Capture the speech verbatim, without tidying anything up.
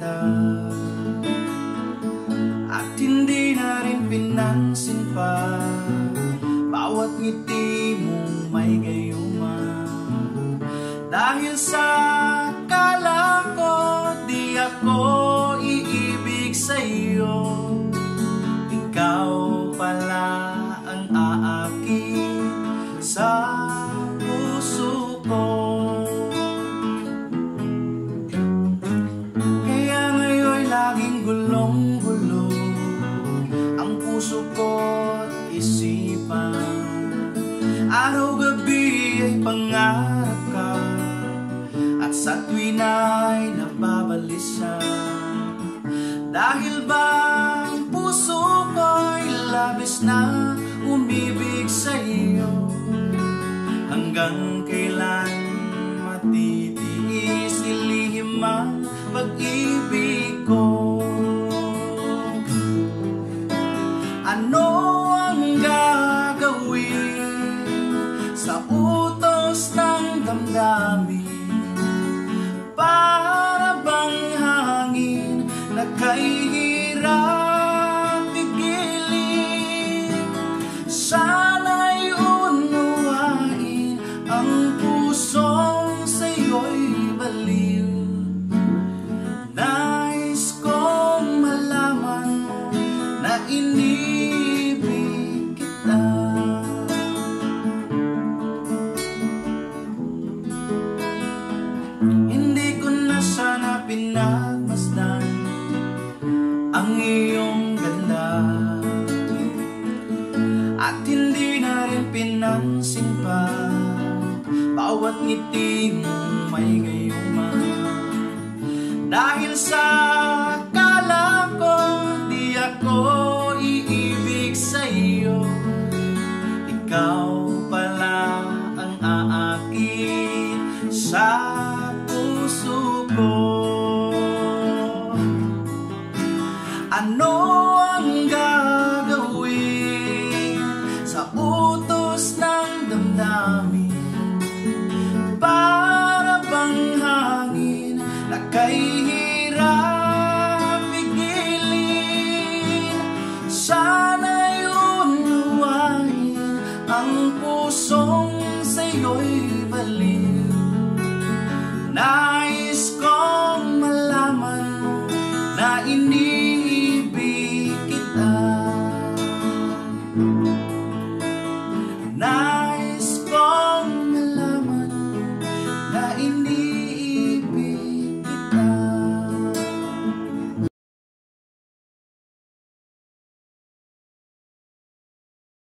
kita, at hindi na rin pinansin pa bawat ngiti mong may gayuma. Dahil sa akala ko di ako iibig sa'yo, ikaw pala ang aakit sa puso ko. Kaya ngayon'y laging gulong-gulo ang puso ko't isipan. Araw-gabi ay pangarap ka, at sa tuwin ay nababalisa. Dahil ba ang puso ko'y labis na umibig sa'yo, hanggang kailan matitiis ilihim ang pag-ibig ko? Ano ang gagawin sa utos ng damdamin? Para bang hangin na kahirap pigilin? Sana'y unawain ang pusong sa'yo'y baliw. Nais kong malaman na inibig kita. Hindi ko na sana pinagmasdan ang iyong ganda, at hindi na rin pinansin pa bawat ngiti mong may gayuma. Dahil sa akala ko di ako iibig sa'yo, ikaw pala ang aakit sa puso ko. Ano ang gagawin sa utos ng damdamin? Para bang hangin na kahirap pigilin? Sana'y unawain ang pusong sa'yo'y baliw. Nais kong malaman na ini